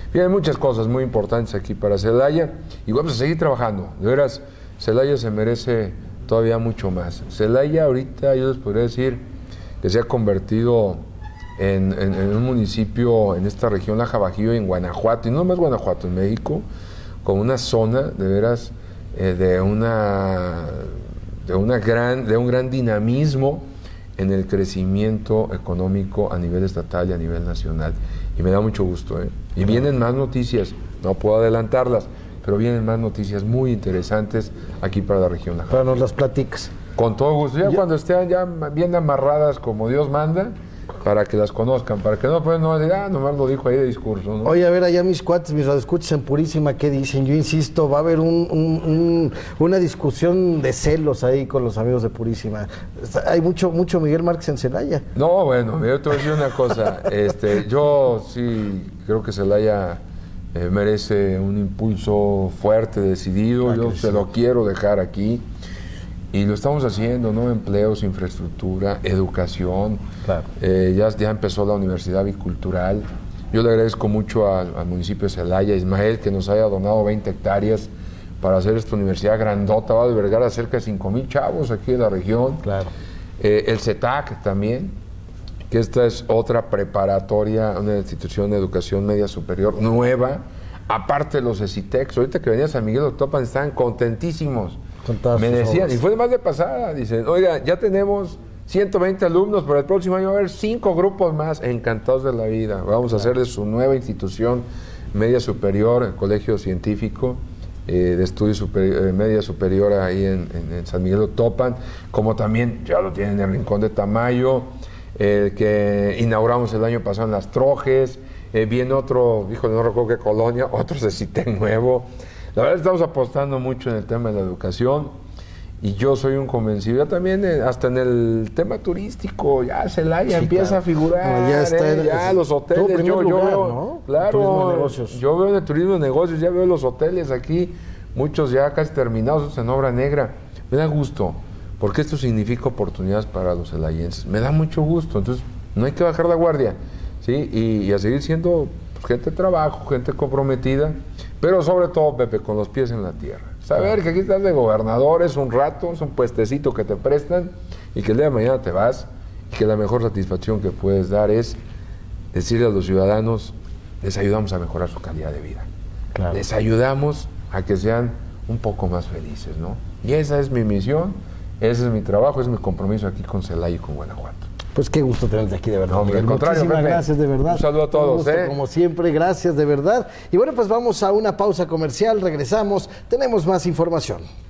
Vienen muchas cosas muy importantes aquí para Celaya y vamos a seguir trabajando. De veras, Celaya se merece todavía mucho más. Celaya ahorita yo les podría decir que se ha convertido en un municipio en esta región, la Bajío, en Guanajuato, y no más Guanajuato, en México, con una zona de veras de un gran dinamismo en el crecimiento económico a nivel estatal y a nivel nacional. Y me da mucho gusto, ¿eh? Y vienen más noticias, no puedo adelantarlas, pero vienen más noticias muy interesantes aquí para la región. Para nos las platicas. Con todo gusto, ya cuando estén ya bien amarradas como Dios manda, para que las conozcan, para que no puedan no decir, nomás lo dijo ahí de discurso, ¿no? Oye, a ver, allá mis cuates, mis radioescuchas en Purísima, ¿qué dicen? Yo insisto, va a haber una discusión de celos ahí con los amigos de Purísima. Hay mucho Miguel Márquez en Celaya. No, bueno, yo te voy a decir una cosa, yo sí creo que Celaya merece un impulso fuerte, decidido, yo se lo quiero dejar aquí. Y lo estamos haciendo, ¿no? Empleos, infraestructura, educación. Claro. Ya empezó la Universidad Bicultural. Yo le agradezco mucho al municipio de Celaya, a Ismael, que nos haya donado 20 hectáreas para hacer esta universidad grandota. Va a albergar a cerca de 5,000 chavos aquí de la región. Claro. El CETAC también, que esta es otra preparatoria, una institución de educación media superior nueva. Aparte de los ECITEX, ahorita que venía San Miguel de Topan, estaban contentísimos. Me decían, y fue más de pasada, dicen, oiga, ya tenemos 120 alumnos, pero el próximo año va a haber 5 grupos más, encantados de la vida. Vamos a hacer de su nueva institución media superior, el Colegio Científico de Estudios Media Superior ahí en San Miguel de Topan, como también ya lo tienen en el Rincón de Tamayo, que inauguramos el año pasado en Las Trojes, viene otro, híjole, no recuerdo qué colonia, otro CECITEC nuevo. La verdad estamos apostando mucho en el tema de la educación y yo soy un convencido, ya también hasta en el tema turístico, ya Celaya empieza a figurar, ya está ya los hoteles, yo veo, ¿no? Claro, yo veo en el turismo de negocios, ya veo los hoteles aquí, muchos ya casi terminados en obra negra. Me da gusto, porque esto significa oportunidades para los celayenses, me da mucho gusto, entonces no hay que bajar la guardia, ¿sí? Y a seguir siendo gente de trabajo, gente comprometida, pero sobre todo, Pepe, con los pies en la tierra. Saber que aquí estás de gobernador es un rato, es un puestecito que te prestan y que el día de mañana te vas y que la mejor satisfacción que puedes dar es decirle a los ciudadanos, les ayudamos a mejorar su calidad de vida. Claro. Les ayudamos a que sean un poco más felices, ¿no? Y esa es mi misión, ese es mi trabajo, ese es mi compromiso aquí con Celaya y con Guanajuato. Pues qué gusto tenerte aquí, de verdad. No, Miguel. Muchísimas gracias, de verdad. Un saludo a todos. Gusto, como siempre, gracias, de verdad. Y bueno, pues vamos a una pausa comercial, regresamos, tenemos más información.